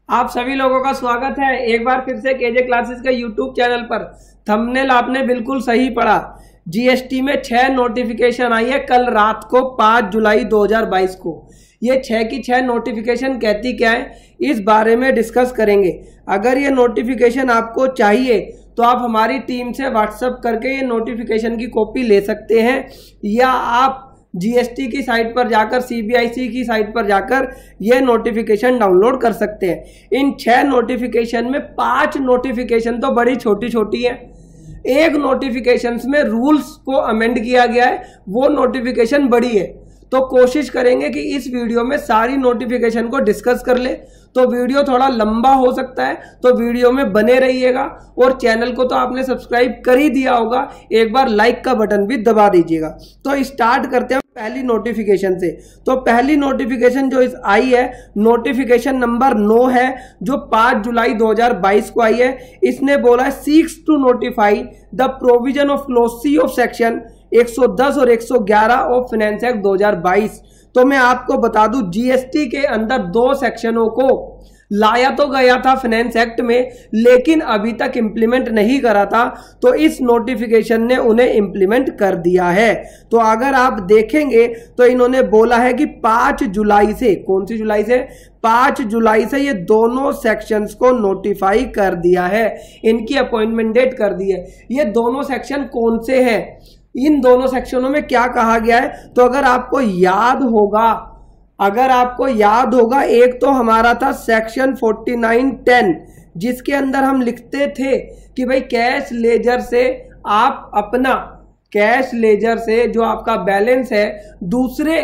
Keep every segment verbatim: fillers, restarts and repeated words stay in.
आप सभी लोगों का स्वागत है एक बार फिर से केजे क्लासेस के यूट्यूब चैनल पर। थंबनेल आपने बिल्कुल सही पढ़ा। जीएसटी में छह नोटिफिकेशन आई है कल रात को पाँच जुलाई दो हज़ार बाईस को। ये छह की छह नोटिफिकेशन कहती क्या है इस बारे में डिस्कस करेंगे। अगर ये नोटिफिकेशन आपको चाहिए तो आप हमारी टीम से व्हाट्सएप करके ये नोटिफिकेशन की कॉपी ले सकते हैं, या आप जीएसटी की साइट पर जाकर सीबीआईसी की साइट पर जाकर यह नोटिफिकेशन डाउनलोड कर सकते हैं। इन छह नोटिफिकेशन में पांच नोटिफिकेशन तो बड़ी छोटी छोटी है, एक नोटिफिकेशंस में रूल्स को अमेंड किया गया है, वो नोटिफिकेशन बड़ी है। तो कोशिश करेंगे कि इस वीडियो में सारी नोटिफिकेशन को डिस्कस कर ले। तो वीडियो थोड़ा लंबा हो सकता है, तो वीडियो में बने रहिएगा। और चैनल को तो आपने सब्सक्राइब कर ही दिया होगा, एक बार लाइक का बटन भी दबा दीजिएगा। तो स्टार्ट करते हैं पहली नोटिफिकेशन से। तो पहली नोटिफिकेशन जो इस आई है नोटिफिकेशन नंबर नौ है, जो पाँच जुलाई दो हज़ार बाईस को आई है। इसने बोला है seeks to notify the provision of clause C of section एक सौ दस और एक सौ ग्यारह ऑफ फाइनेंस एक्ट दो हज़ार बाईस। तो मैं आपको बता दूं जीएसटी के अंदर दो सेक्शनों को लाया तो गया था फाइनेंस एक्ट में, लेकिन अभी तक इंप्लीमेंट नहीं करा था। तो इस नोटिफिकेशन ने उन्हें इंप्लीमेंट कर दिया है। तो अगर आप देखेंगे तो इन्होंने बोला है कि पाँच जुलाई से, कौन सी जुलाई से, पाँच जुलाई से ये दोनों सेक्शंस को नोटिफाई कर दिया है, इनकी अपॉइंटमेंट डेट कर दी है। ये दोनों सेक्शन कौन से हैं, इन दोनों सेक्शनों में क्या कहा गया है, तो अगर आपको याद होगा अगर आपको याद होगा एक तो हमारा था सेक्शन फोर्टी नाइन टेन, जिसके अंदर हम लिखते थे कि भाई कैश लेजर से आप अपना कैश लेजर से जो आपका बैलेंस है दूसरे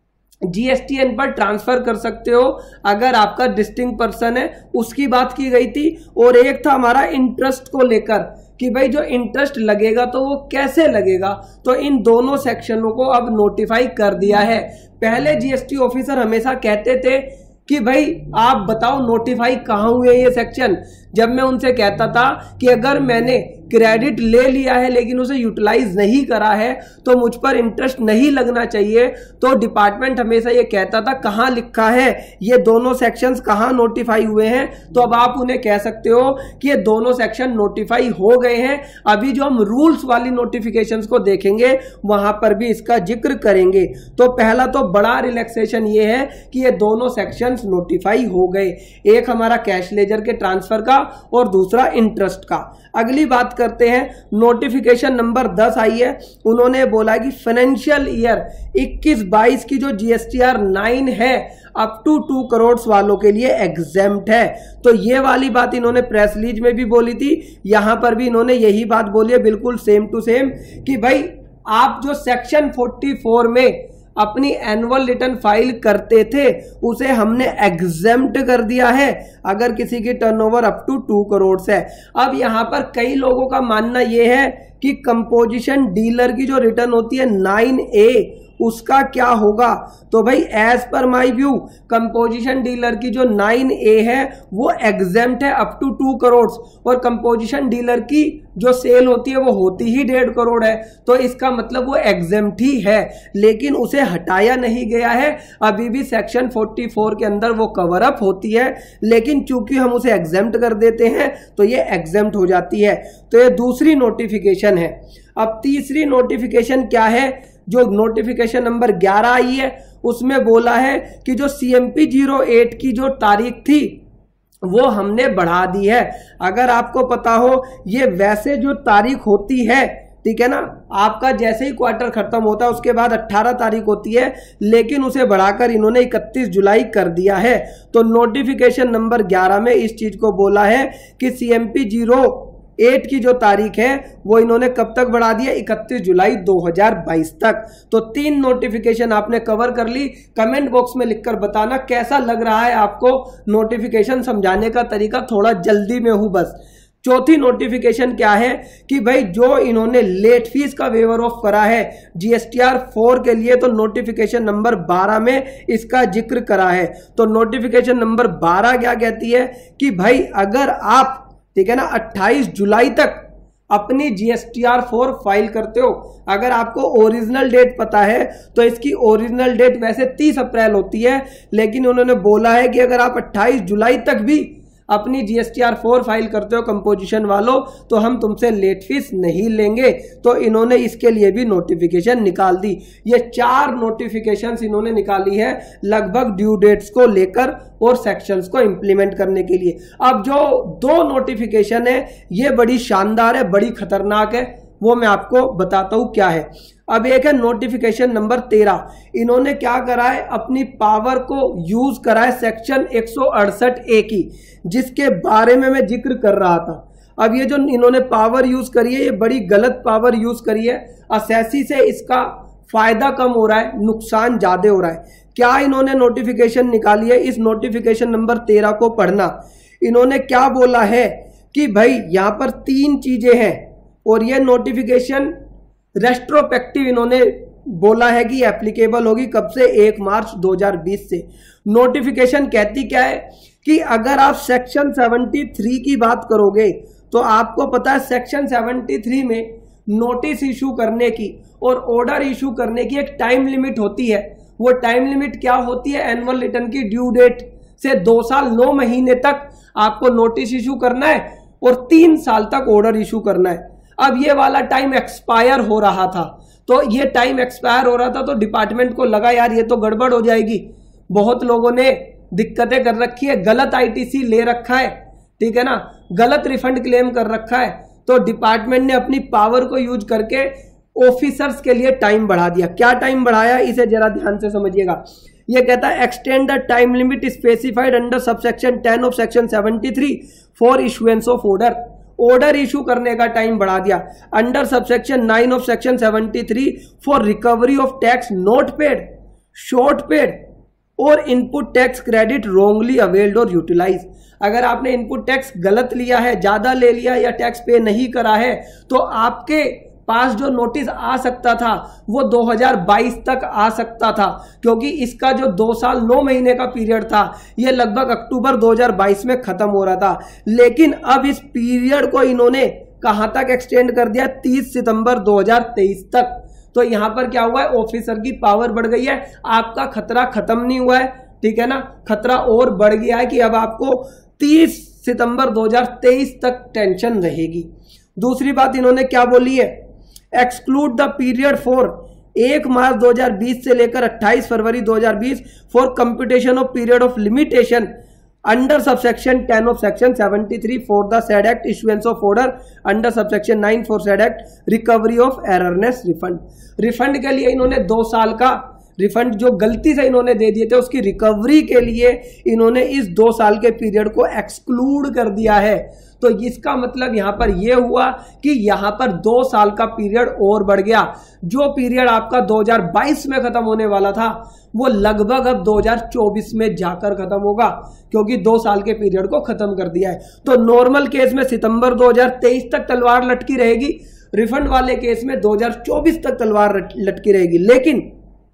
जीएसटीएन पर ट्रांसफर कर सकते हो अगर आपका डिस्टिंक्ट पर्सन है, उसकी बात की गई थी। और एक था हमारा इंटरेस्ट को लेकर कि भाई जो इंटरेस्ट लगेगा तो वो कैसे लगेगा। तो इन दोनों सेक्शनों को अब नोटिफाई कर दिया है। पहले जीएसटी ऑफिसर हमेशा कहते थे कि भाई आप बताओ नोटिफाई कहाँ हुए ये सेक्शन। जब मैं उनसे कहता था कि अगर मैंने क्रेडिट ले लिया है लेकिन उसे यूटिलाइज नहीं करा है तो मुझ पर इंटरेस्ट नहीं लगना चाहिए, तो डिपार्टमेंट हमेशा ये कहता था कहाँ लिखा है ये दोनों सेक्शंस कहाँ नोटिफाई हुए हैं। तो अब आप उन्हें कह सकते हो कि ये दोनों सेक्शन नोटिफाई हो गए हैं। अभी जो हम रूल्स वाली नोटिफिकेशंस को देखेंगे वहां पर भी इसका जिक्र करेंगे। तो पहला तो बड़ा रिलैक्सेशन ये है कि ये दोनों सेक्शंस नोटिफाई हो गए, एक हमारा कैश लेजर के ट्रांसफर का और दूसरा इंटरेस्ट का। अगली बात करते हैं, नोटिफिकेशन नंबर दस आई है। उन्होंने बोला कि फाइनेंशियल ईयर इक्कीस बाईस की जो जीएसटीआर नाइन है अप टू टू करोड़ वालों के लिए एग्जेम्प्ट है। तो ये वाली बात इन्होंने प्रेस रिलीज में भी बोली थी, यहां पर भी इन्होंने यही बात बोली है बिल्कुल सेम टू सेम कि भाई आप जो सेक्शन चौवालीस में अपनी एनुअल रिटर्न फाइल करते थे उसे हमने एग्जेम्प्ट कर दिया है अगर किसी की turnover up to two crore है। अब यहां पर कई लोगों का मानना यह है कि कंपोजिशन डीलर की जो रिटर्न होती है नाइन ए उसका क्या होगा। तो भाई as per my view composition dealer की जो नाइन ए है वो एग्जेम्प्ट है अप टू टू करोड़, और कंपोजिशन डीलर की जो सेल होती है वो होती ही डेढ़ करोड़ है। तो इसका मतलब वो एग्जेम्प्ट ही है, लेकिन उसे हटाया नहीं गया है। अभी भी सेक्शन चौवालीस के अंदर वो कवर अप होती है, लेकिन चूंकि हम उसे एग्जेम्प्ट कर देते हैं तो ये एग्जेम्प्ट हो जाती है। तो ये दूसरी नोटिफिकेशन है। अब तीसरी नोटिफिकेशन क्या है, जो नोटिफिकेशन नंबर ग्यारह आई है उसमें बोला है कि जो सीएमपी जीरो एट की जो तारीख थी वो हमने बढ़ा दी है। अगर आपको पता हो ये वैसे जो तारीख होती है, ठीक है ना, आपका जैसे ही क्वार्टर खत्म होता है उसके बाद अट्ठारह तारीख होती है, लेकिन उसे बढ़ाकर इन्होंने इकतीस जुलाई कर दिया है। तो नोटिफिकेशन नंबर ग्यारह में इस चीज को बोला है कि सीएमपी जीरो एट की जो तारीख है वो इन्होंने कब तक बढ़ा दिया, इकतीस जुलाई दो हज़ार बाईस तक। तो तीन नोटिफिकेशन आपने कवर कर ली। कमेंट बॉक्स में लिखकर बताना कैसा लग रहा है आपको। नोटिफिकेशन समझाने का तरीका थोड़ा जल्दी में हूं बस। चौथी नोटिफिकेशन क्या है कि भाई जो इन्होंने लेट फीस का वेवर ऑफ करा है जीएसटीआर फोर के लिए, तो नोटिफिकेशन नंबर बारह में इसका जिक्र करा है। तो नोटिफिकेशन नंबर बारह क्या कहती है कि भाई अगर आप, ठीक है ना, अट्ठाईस जुलाई तक अपनी जीएसटीआर फोर फाइल करते हो। अगर आपको ओरिजिनल डेट पता है तो इसकी ओरिजिनल डेट वैसे तीस अप्रैल होती है, लेकिन उन्होंने बोला है कि अगर आप अट्ठाईस जुलाई तक भी अपनी जीएसटीआर फोर फाइल करते हो कंपोजिशन वालों, तो हम तुमसे लेट फीस नहीं लेंगे। तो इन्होंने इसके लिए भी नोटिफिकेशन निकाल दी। ये चार नोटिफिकेशंस इन्होंने निकाली है लगभग ड्यू डेट्स को लेकर और सेक्शंस को इंप्लीमेंट करने के लिए। अब जो दो नोटिफिकेशन है ये बड़ी शानदार है, बड़ी खतरनाक है, वो मैं आपको बताता हूं क्या है। अब एक है नोटिफिकेशन नंबर तेरह। इन्होंने क्या करा है, अपनी पावर को यूज करा है सेक्शन एक सौ अड़सठ ए की, जिसके बारे में मैं जिक्र कर रहा था। अब ये जो इन्होंने पावर यूज करी है ये बड़ी गलत पावर यूज करी है। असेसी से इसका फायदा कम हो रहा है, नुकसान ज्यादा हो रहा है। क्या इन्होंने नोटिफिकेशन निकाली है, इस नोटिफिकेशन नंबर तेरह को पढ़ना। इन्होंने क्या बोला है कि भाई यहां पर तीन चीजें हैं और ये नोटिफिकेशन रेस्ट्रोस्पेक्टिव इन्होंने बोला है कि एप्लीकेबल होगी कब से, एक मार्च दो हज़ार बीस से। नोटिफिकेशन कहती क्या है कि अगर आप सेक्शन तिहत्तर की बात करोगे तो आपको पता है सेक्शन तिहत्तर में नोटिस इशू करने की और ऑर्डर इशू करने की एक टाइम लिमिट होती है। वो टाइम लिमिट क्या होती है, एनुअल रिटर्न की ड्यू डेट से दो साल नौ महीने तक आपको नोटिस इशू करना है और तीन साल तक ऑर्डर इशू करना है। अब ये वाला टाइम एक्सपायर हो रहा था, तो ये टाइम एक्सपायर हो रहा था तो डिपार्टमेंट को लगा यार ये तो गड़बड़ हो जाएगी। बहुत लोगों ने दिक्कतें कर रखी है, गलत आईटीसी ले रखा है, ठीक है ना, गलत रिफंड क्लेम कर रखा है। तो डिपार्टमेंट ने अपनी पावर को यूज करके ऑफिसर्स के लिए टाइम बढ़ा दिया। क्या टाइम बढ़ाया, इसे जरा ध्यान से समझिएगा। ये कहता है extend the time limit specified under subsection ten of section seventy three for issuance of order. Order issue करने का टाइम बढ़ा दिया under subsection nine of section seventy three for recovery of tax not paid, short paid और input tax credit wrongly availed और utilise. अगर आपने input tax गलत लिया है, ज्यादा ले लिया या टैक्स पे नहीं करा है, तो आपके पास जो नोटिस आ सकता था वो दो हज़ार बाईस तक आ सकता था, क्योंकि इसका जो दो साल नौ महीने का पीरियड था ये लगभग अक्टूबर दो हज़ार बाईस में खत्म हो रहा था। लेकिन अब इस पीरियड को इन्होंने कहां तक एक्सटेंड कर दिया, तीस सितंबर दो हज़ार तेईस तक। तो यहां पर क्या हुआ है, ऑफिसर की पावर बढ़ गई है, आपका खतरा खत्म नहीं हुआ है, ठीक है ना, खतरा और बढ़ गया है कि अब आपको तीस सितंबर दो हज़ार तेईस तक टेंशन रहेगी। दूसरी बात इन्होंने क्या बोली है, एक्सक्लूड द पीरियड फॉर एक मार्च दो हज़ार बीस से लेकर अट्ठाईस फरवरी दो हज़ार बीस for computation of period of limitation under subsection ten of section seventy three for the said act issuance of order under subsection nine for said act recovery of erroneous refund. Refund के लिए इन्होंने दो साल का refund जो गलती से इन्होंने दे दिए थे उसकी रिकवरी के लिए इन्होंने इस दो साल के पीरियड को एक्सक्लूड कर दिया है। तो इसका मतलब यहां पर यह हुआ कि यहां पर दो साल का पीरियड और बढ़ गया। जो पीरियड आपका दो हज़ार बाईस में खत्म होने वाला था वो लगभग अब दो हज़ार चौबीस में जाकर खत्म होगा, क्योंकि दो साल के पीरियड को खत्म कर दिया है। तो नॉर्मल केस में सितंबर दो हज़ार तेईस तक तलवार लटकी रहेगी, रिफंड वाले केस में दो हज़ार चौबीस तक तलवार लटकी रहेगी। लेकिन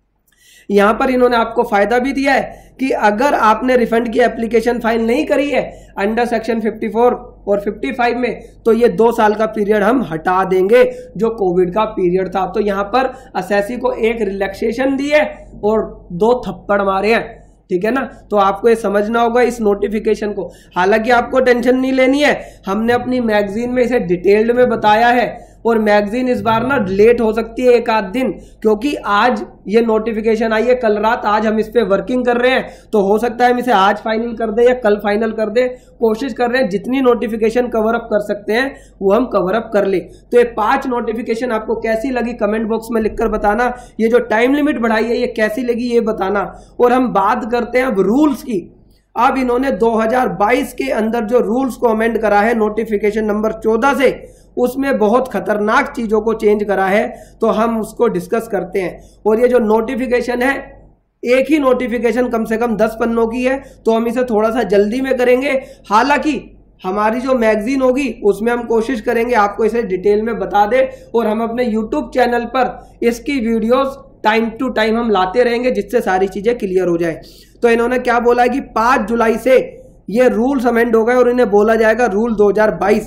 यहां पर इन्होंने आपको फायदा भी दिया है कि अगर आपने रिफंड की एप्लीकेशन फाइल नहीं करी है अंडर सेक्शन चौवन और पचपन में, तो ये दो साल का पीरियड हम हटा देंगे जो कोविड का पीरियड था। तो यहां पर असेसी को एक रिलैक्सेशन दी है और दो थप्पड़ मारे हैं, ठीक है ना। तो आपको ये समझना होगा इस नोटिफिकेशन को। हालांकि आपको टेंशन नहीं लेनी है, हमने अपनी मैगजीन में इसे डिटेल्ड में बताया है और मैगजीन इस बार ना लेट हो सकती है एक आध दिन, क्योंकि आज ये नोटिफिकेशन आई है कल रात, आज हम इस पे वर्किंग कर रहे हैं, तो हो सकता है हम इसे आज फाइनल कर दे या कल फाइनल कर दे। कोशिश कर रहे हैं जितनी नोटिफिकेशन कवर अप कर सकते हैं वो हम कवर अप कर ले। तो ये पांच नोटिफिकेशन आपको कैसी लगी कमेंट बॉक्स में लिखकर बताना। ये जो टाइम लिमिट बढ़ाई है ये कैसी लगी ये बताना। और हम बात करते हैं अब रूल्स की। अब इन्होंने दो हज़ार बाईस के अंदर जो रूल्स को अमेंड करा है नोटिफिकेशन नंबर चौदह से, उसमें बहुत खतरनाक चीजों को चेंज करा है, तो हम उसको डिस्कस करते हैं। और ये जो नोटिफिकेशन है एक ही नोटिफिकेशन कम से कम दस पन्नों की है, तो हम इसे थोड़ा सा जल्दी में करेंगे। हालांकि हमारी जो मैगजीन होगी उसमें हम कोशिश करेंगे आपको इसे डिटेल में बता दे, और हम अपने यूट्यूब चैनल पर इसकी वीडियोस टाइम टू टाइम हम लाते रहेंगे जिससे सारी चीजें क्लियर हो जाए। तो इन्होंने क्या बोला है कि पांच जुलाई से ये रूल्स अमेंड हो गए और इन्हें बोला जाएगा रूल दो हज़ार बाईस।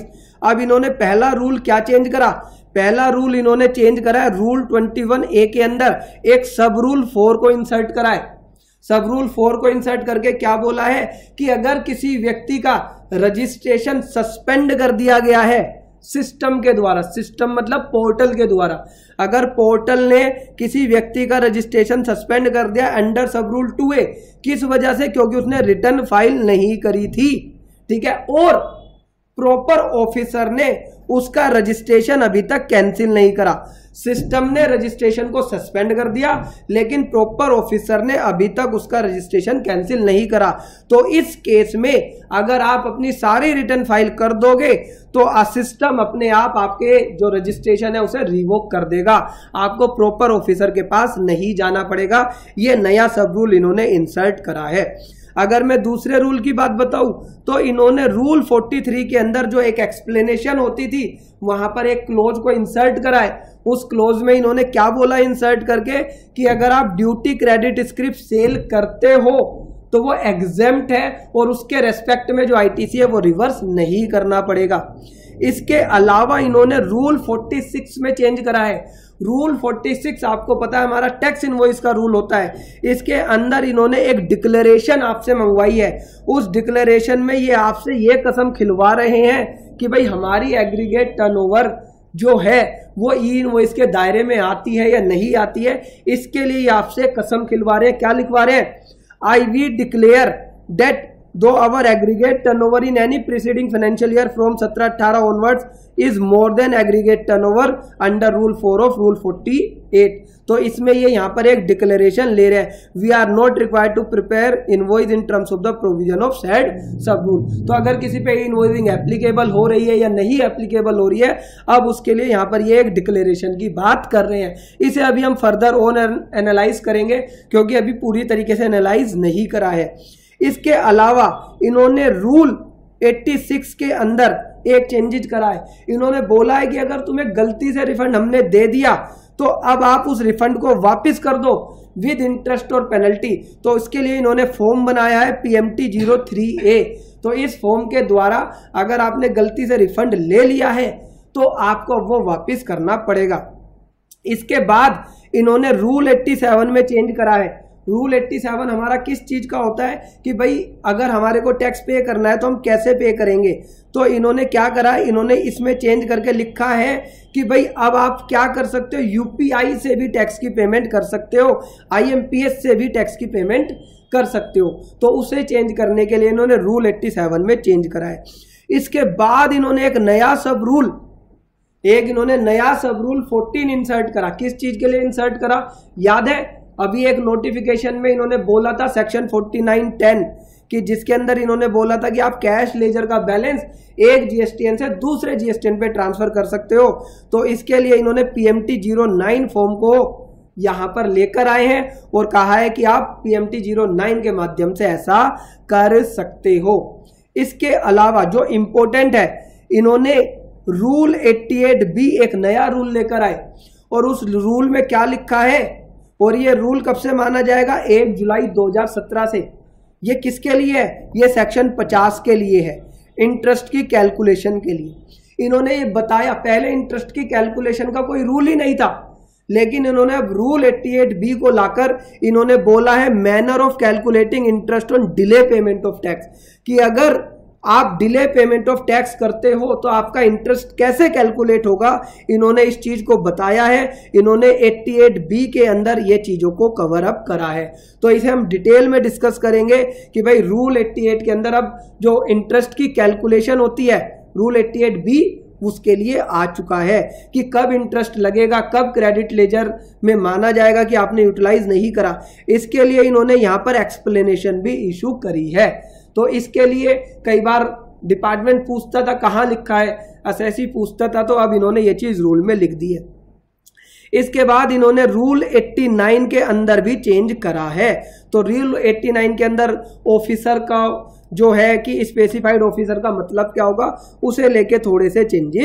अब इन्होंने पहला रूल क्या चेंज करा, पहला रूल इन्होंने चेंज करा है रूल इक्कीस ए के अंदर एक सब रूल फोर को इंसर्ट करा है। सब रूल फोर को इंसर्ट करके क्या बोला है कि अगर किसी व्यक्ति का रजिस्ट्रेशन सस्पेंड कर दिया गया है सिस्टम के द्वारा, सिस्टम मतलब पोर्टल के द्वारा, अगर पोर्टल ने किसी व्यक्ति का रजिस्ट्रेशन सस्पेंड कर दिया अंडर सब रूल टू ए, किस वजह से, क्योंकि उसने रिटर्न फाइल नहीं करी थी, ठीक है, और प्रॉपर ऑफिसर ने उसका रजिस्ट्रेशन अभी तक कैंसिल नहीं करा। सिस्टम ने रजिस्ट्रेशन को सस्पेंड कर दिया लेकिन प्रॉपर ऑफिसर ने अभी तक उसका रजिस्ट्रेशन कैंसिल नहीं करा। तो इस केस में अगर आप अपनी सारी रिटर्न फाइल कर दोगे तो सिस्टम अपने आप आपके जो रजिस्ट्रेशन है उसे रिवोक कर देगा, आपको प्रॉपर ऑफिसर के पास नहीं जाना पड़ेगा। ये नया सब रूल इन्होंने इंसर्ट करा है। अगर मैं दूसरे रूल की बात बताऊं तो इन्होंने रूल तैंतालीस के अंदर जो एक एक्सप्लेनेशन होती थी वहां पर एक क्लोज को इंसर्ट करा है। उस क्लोज में इन्होंने क्या बोला इंसर्ट करके कि अगर आप ड्यूटी क्रेडिट स्क्रिप्ट सेल करते हो तो वो एग्जेम्प्ट है और उसके रेस्पेक्ट में जो आईटीसी है वो रिवर्स नहीं करना पड़ेगा। इसके अलावा इन्होंने रूल छियालीस में चेंज करा है। रूल छियालीस आपको पता है हमारा टैक्स इनवॉइस का रूल होता है, इसके अंदर इन्होंने एक डिक्लेरेशन आपसे मंगवाई है। उस डिक्लेरेशन में ये आपसे ये कसम खिलवा रहे हैं कि भाई हमारी एग्रीगेट टर्नओवर जो है वो ई इनवॉइस के दायरे में आती है या नहीं आती है, इसके लिए आपसे कसम खिलवा रहे हैं। क्या लिखवा रहे हैं, आई वी डिक्लेयर दैट दो our aggregate turnover in any preceding financial year from सत्रह अठारह onwards is more than aggregate turnover under rule four of rule अड़तालीस। तो इसमें ये यहाँ पर एक डिक्लेरेशन ले रहे हैं, we are not required to prepare invoice in terms of the provision of said sub rule. तो अगर किसी पे इनवॉइसिंग एप्लीकेबल हो रही है या नहीं एप्लीकेबल हो रही है, अब उसके लिए यहाँ पर ये एक डिक्लेरेशन की बात कर रहे हैं। इसे अभी हम फर्दर ऑन एनालाइज करेंगे क्योंकि अभी पूरी तरीके से एनालाइज नहीं करा है। इसके अलावा इन्होंने रूल छियासी के अंदर एक चेंजेस करा है। इन्होंने बोला है कि अगर तुम्हें गलती से रिफंड हमने दे दिया तो अब आप उस रिफंड को वापस कर दो विद इंटरेस्ट और पेनल्टी। तो इसके लिए इन्होंने फॉर्म बनाया है पीएमटी जीरो थ्री ए। तो इस फॉर्म के द्वारा अगर आपने गलती से रिफंड ले लिया है तो आपको वो वापस करना पड़ेगा। इसके बाद इन्होंने रूल सत्तासी में चेंज करा है। रूल सत्तासी हमारा किस चीज का होता है कि भाई अगर हमारे को टैक्स पे करना है तो हम कैसे पे करेंगे। तो इन्होंने क्या करा, इन्होंने इसमें चेंज करके लिखा है कि भाई अब आप क्या कर सकते हो, यूपीआई से भी टैक्स की पेमेंट कर सकते हो, आईएमपीएस से भी टैक्स की पेमेंट कर सकते हो। तो उसे चेंज करने के लिए इन्होंने रूल सत्तासी में चेंज करा है। इसके बाद इन्होंने एक नया सब रूल एक इन्होंने नया सब रूल चौदह इंसर्ट करा। किस चीज के लिए इंसर्ट करा, याद है अभी एक नोटिफिकेशन में इन्होंने बोला था सेक्शन उनचास टेन कि जिसके अंदर इन्होंने बोला था कि आप कैश लेजर का बैलेंस एक जीएसटीएन से दूसरे जीएसटीएन पे ट्रांसफर कर सकते हो। तो इसके लिए इन्होंने पीएमटी जीरो नाइन फॉर्म को यहां पर लेकर आए हैं और कहा है कि आप पीएमटी जीरो नाइन के माध्यम से ऐसा कर सकते हो। इसके अलावा जो इंपॉर्टेंट है, इन्होंने रूल अट्ठासी बी एक नया रूल लेकर आए और उस रूल में क्या लिखा है, और ये रूल कब से माना जाएगा, एक जुलाई दो हज़ार सत्रह से। ये किसके लिए है, ये सेक्शन पचास के लिए है, इंटरेस्ट की कैलकुलेशन के लिए। इन्होंने ये बताया, पहले इंटरेस्ट की कैलकुलेशन का कोई रूल ही नहीं था, लेकिन इन्होंने अब रूल अट्ठासी बी को लाकर इन्होंने बोला है manner of calculating interest on delay payment of tax, कि अगर आप डिले पेमेंट ऑफ टैक्स करते हो तो आपका इंटरेस्ट कैसे कैलकुलेट होगा, इन्होंने इस चीज को बताया है। इन्होंने अट्ठासी बी के अंदर ये चीजों को कवर अप करा है। तो इसे हम डिटेल में डिस्कस करेंगे कि भाई रूल अट्ठासी के अंदर अब जो इंटरेस्ट की कैलकुलेशन होती है, रूल अट्ठासी बी उसके लिए आ चुका है कि कब इंटरेस्ट लगेगा, कब क्रेडिट लेजर में माना जाएगा कि आपने यूटिलाइज नहीं करा। इसके लिए इन्होंने यहां पर एक्सप्लेनेशन भी इशू करी है। तो इसके लिए कई बार डिपार्टमेंट पूछता था कहाँ लिखा है, एसएससी पूछता था, तो अब इन्होंने ये चीज रूल में लिख दी है। इसके बाद इन्होंने रूल नवासी के अंदर भी चेंज करा है। तो रूल नवासी के अंदर ऑफिसर का जो है कि स्पेसिफाइड ऑफिसर का मतलब क्या होगा, उसे लेके थोड़े से चेंजेस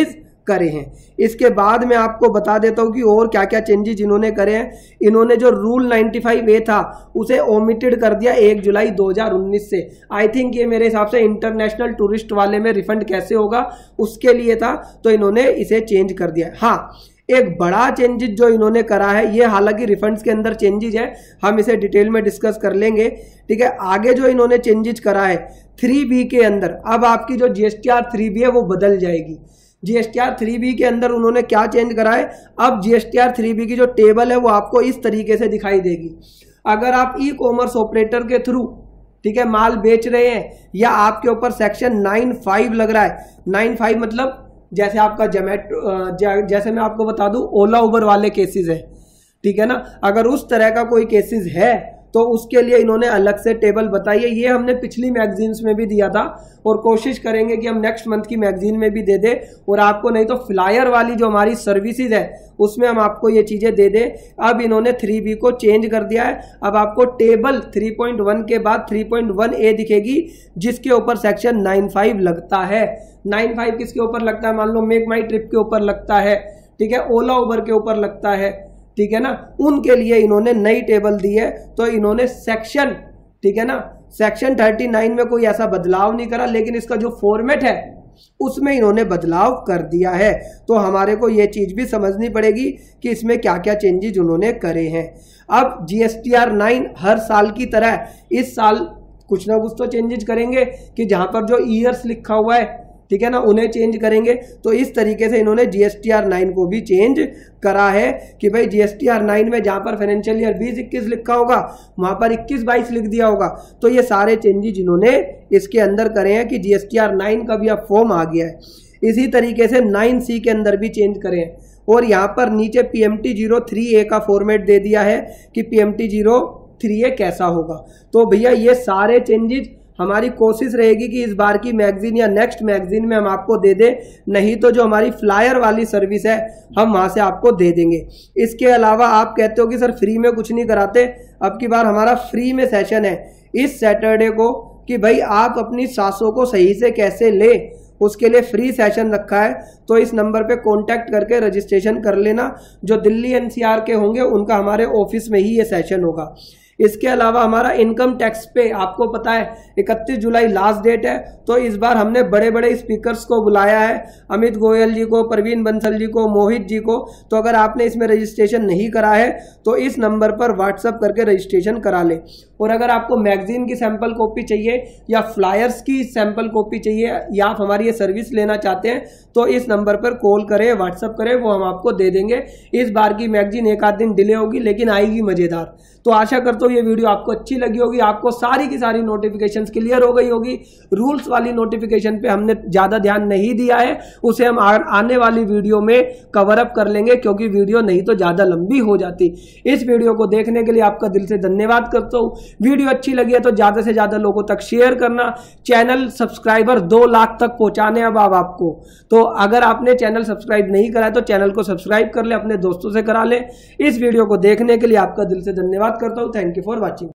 करे हैं। इसके बाद मैं आपको बता देता हूं कि और क्या क्या चेंजेस इन्होंने करे हैं। इन्होंने जो रूल नाइन्टी फाइव ए था उसे ओमिटेड कर दिया एक जुलाई दो हज़ार उन्नीस से। आई थिंक ये मेरे हिसाब से इंटरनेशनल टूरिस्ट वाले में रिफंड कैसे होगा उसके लिए था, तो इन्होंने इसे चेंज कर दिया। हाँ, एक बड़ा चेंजेस जो इन्होंने करा है, ये हालांकि रिफंड्स के अंदर चेंजेस है, हम इसे डिटेल में डिस्कस कर लेंगे, ठीक है। आगे जो इन्होंने चेंजेस करा है थ्री बी के अंदर, अब आपकी जो जीएसटीआर थ्री बी है वो बदल जाएगी। जीएसटीआर थ्री बी के अंदर उन्होंने क्या चेंज करा है, अब जीएसटीआर थ्री बी की जो टेबल है वो आपको इस तरीके से दिखाई देगी। अगर आप ई कॉमर्स ऑपरेटर के थ्रू, ठीक है, माल बेच रहे हैं या आपके ऊपर सेक्शन नाइन फाइव लग रहा है, नाइन फाइव मतलब जैसे आपका जोमैटो, जैसे मैं आपको बता दूं ओला उबर वाले केसेस है, ठीक है ना, अगर उस तरह का कोई केसेस है तो उसके लिए इन्होंने अलग से टेबल बताई है। ये हमने पिछली मैगजीन्स में भी दिया था और कोशिश करेंगे कि हम नेक्स्ट मंथ की मैगजीन में भी दे दें, और आपको नहीं तो फ्लायर वाली जो हमारी सर्विसेज है उसमें हम आपको ये चीजें दे दें। अब इन्होंने थ्री बी को चेंज कर दिया है। अब आपको टेबल थ्री पॉइंट वन के बाद थ्री पॉइंट वन ए दिखेगी, जिसके ऊपर सेक्शन नाइन फाइव लगता है। नाइन फाइव किसके ऊपर लगता है, मान लो मेक माई ट्रिप के ऊपर लगता है, ठीक है, ओला उबर के ऊपर लगता है, ठीक है ना, उनके लिए इन्होंने नई टेबल दी है। तो इन्होंने सेक्शन, ठीक है ना, सेक्शन थर्टी नाइन में कोई ऐसा बदलाव नहीं करा, लेकिन इसका जो फॉर्मेट है उसमें इन्होंने बदलाव कर दिया है। तो हमारे को ये चीज भी समझनी पड़ेगी कि इसमें क्या क्या चेंजेस उन्होंने करे हैं। अब जीएसटीआर नाइन हर साल की तरह इस साल कुछ ना कुछ तो चेंजेस करेंगे कि जहां पर जो ईयर्स लिखा हुआ है, ठीक है ना, उन्हें चेंज करेंगे। तो इस तरीके से इन्होंने जीएसटीआर नाइन को भी चेंज करा है कि भाई जीएसटीआर नाइन में जहां पर फाइनेंशियल ईयर बीस इक्कीस लिखा होगा वहां पर इक्कीस बाईस लिख दिया होगा। तो ये सारे चेंजेस इन्होंने इसके अंदर करे हैं कि जीएसटीआर नाइन का भी अब फॉर्म आ गया है। इसी तरीके से नाइन सी के अंदर भी चेंज करें और यहाँ पर नीचे पीएमटी जीरो थ्री ए का फॉर्मेट दे दिया है कि पीएमटी जीरो थ्री ए कैसा होगा। तो भैया ये सारे चेंजेस हमारी कोशिश रहेगी कि इस बार की मैगजीन या नेक्स्ट मैगजीन में हम आपको दे दें, नहीं तो जो हमारी फ्लायर वाली सर्विस है हम वहां से आपको दे देंगे। इसके अलावा आप कहते हो कि सर फ्री में कुछ नहीं कराते, अब की बार हमारा फ्री में सेशन है इस सैटरडे को कि भाई आप अपनी सांसों को सही से कैसे ले, उसके लिए फ्री सेशन रखा है। तो इस नंबर पे कांटेक्ट करके रजिस्ट्रेशन कर लेना। जो दिल्ली एनसीआर के होंगे उनका हमारे ऑफिस में ही ये सेशन होगा। इसके अलावा हमारा इनकम टैक्स पे आपको पता है इकतीस जुलाई लास्ट डेट है, तो इस बार हमने बड़े बड़े स्पीकर्स को बुलाया है, अमित गोयल जी को, प्रवीण बंसल जी को, मोहित जी को। तो अगर आपने इसमें रजिस्ट्रेशन नहीं करा है तो इस नंबर पर व्हाट्सअप करके रजिस्ट्रेशन करा ले। और अगर आपको मैगजीन की सैंपल कॉपी चाहिए या फ्लायर्स की सैंपल कॉपी चाहिए या आप हमारी ये सर्विस लेना चाहते हैं तो इस नंबर पर कॉल करें, व्हाट्सअप करें, वो हम आपको दे देंगे। इस बार की मैगजीन एक आध दिन डिले होगी लेकिन आएगी मजेदार। तो आशा करता हूँ ये वीडियो आपको अच्छी लगी होगी, आपको सारी की सारी नोटिफिकेशंस क्लियर हो गई होगी। रूल्स वाली नोटिफिकेशन पे हमने ज्यादा ध्यान नहीं दिया है, उसे हम आ, आने वाली वीडियो में कवर अप कर लेंगे क्योंकि वीडियो नहीं तो ज्यादा लंबी हो जाती। इस वीडियो को देखने के लिए आपका दिल से धन्यवाद करता हूँ। वीडियो अच्छी लगी है तो ज्यादा से ज्यादा लोगों तक शेयर करना। चैनल सब्सक्राइबर दो लाख तक पहुंचाने अब आप आपको, तो अगर आपने चैनल सब्सक्राइब नहीं करा है तो चैनल को सब्सक्राइब कर ले, अपने दोस्तों से करा ले। इस वीडियो को देखने के लिए आपका दिल से धन्यवाद करता हूँ। Thank you for watching.